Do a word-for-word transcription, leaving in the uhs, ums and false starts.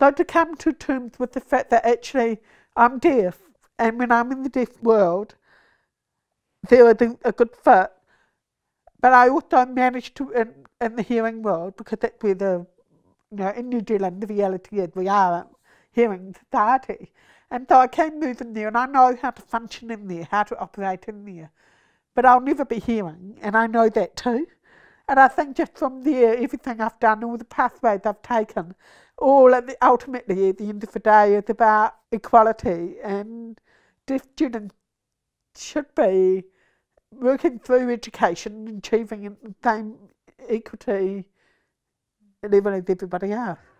like to come to terms with the fact that actually I'm deaf, and when I'm in the deaf world, they're a, a good fit. But I also managed to, in, in the hearing world, because that's where the, you know, in New Zealand, the reality is we are a hearing society. And so I can move in there, and I know how to function in there, how to operate in there. But I'll never be hearing, and I know that too. And I think just from there, everything I've done, all the pathways I've taken, all at the, ultimately at the end of the day is about equality, and deaf students should be working through education and achieving the same equity level as everybody else.